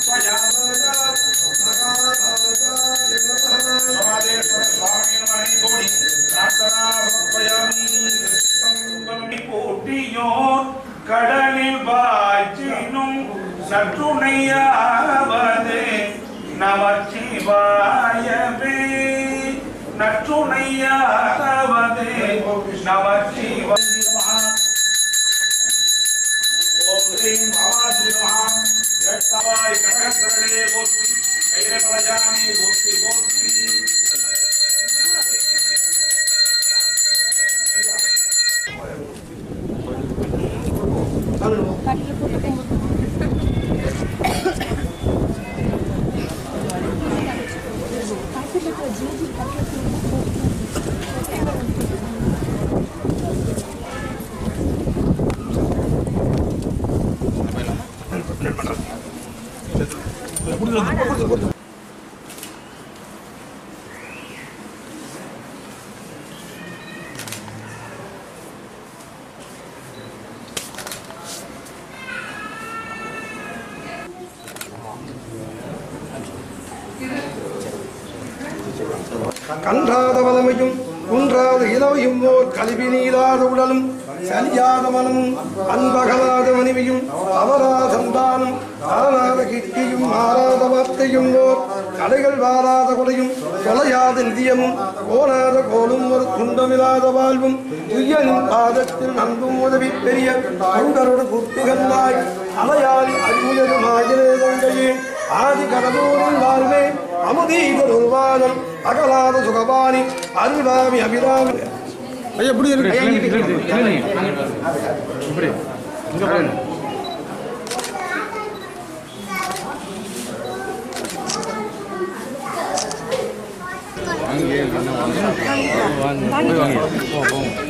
கடலில் பாய்ச்சினும் நற்றுணையாவது நமச்சிவாயவே நற்றுணையாவது நமச்சிவாய ஓம் ஸ்ரீம் பவாஜி மகாம் ஜட்டாவாய் கனகசரணே போற்றி கையில பலஜாமி போற்றி போற்றி கன்றாத வளமையும் குன்றாத இளவையும் ஓர் கல்வி நீளாத உடலும் சரியாத மனமும் அன்பகலாத மனைவியும் அவராத சந்தானம் அரணாத கீர்த்தியும் மாறாத வார்த்தையும் ஓர் கடைகள் வாராத கொடையும் தொலையாத நிதியமும் ஓனாத கோலும் ஒரு துன்பமில்லாத வாழ்வும் துய்யனின் பாதத்தில் நன்பும் உதவி பெரிய தொண்டரோடு குத்துகளாய் அலையாளி அறிவுயருமாயிரே தொண்டையே ஆதி கடலூரில் வாழ்வே அமுதீதர் உருவாதம் அகலாத சுகபாணி அருள்வாமி அபிராமி ஐயா எப்படி இருக்கு வாங்க